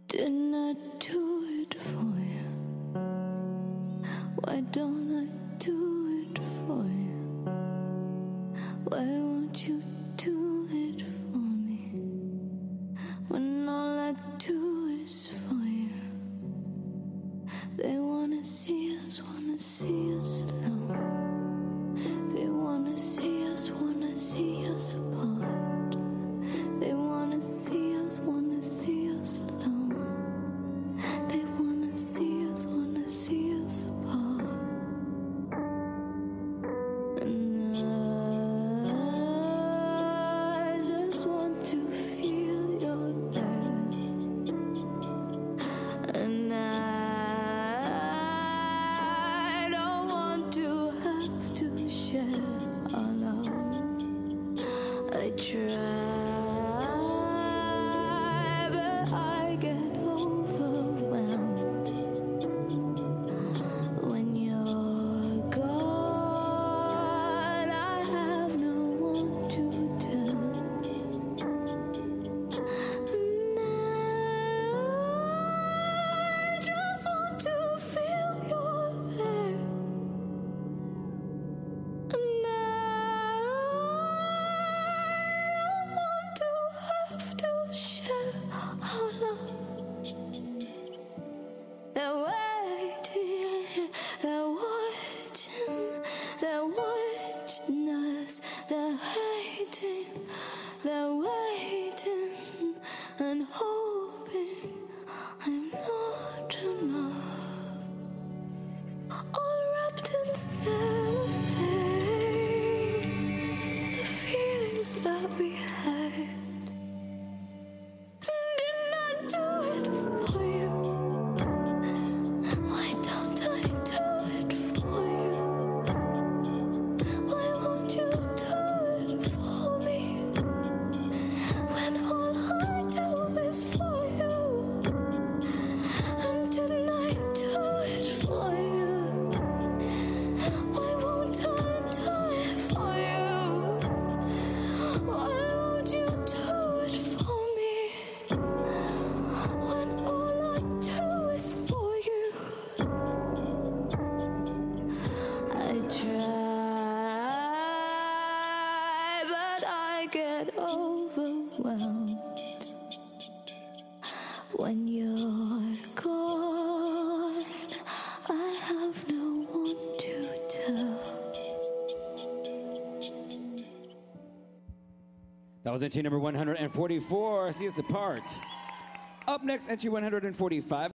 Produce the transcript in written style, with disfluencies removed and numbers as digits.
Didn't I do it for you? Why don't I do it for you? Why won't you do it for me? When all I do is for you. They wanna see us alone. They wanna see us apart. They wanna see us alone. They wanna see us apart. And I just want to feel your love. And I don't want to have to share our love. I try, but I get overwhelmed when you're gone. I have no one to tell, and I just want to feel you're there. And have to share our love. They're waiting, they're watching us. They're waiting and hoping I'm not enough. All wrapped in cellophane, the feelings that we had. Didn't I do it for you? Why don't I do it for you? Why won't you do it for me? When all I do is for you. And didn't I do it for you? Why won't I do it for you? Why won't you do it for me? When all I do is for you. I try, but I get overwhelmed when you're gone. I have no one to tell. That was entry number 144. See us apart. Up next, entry 145.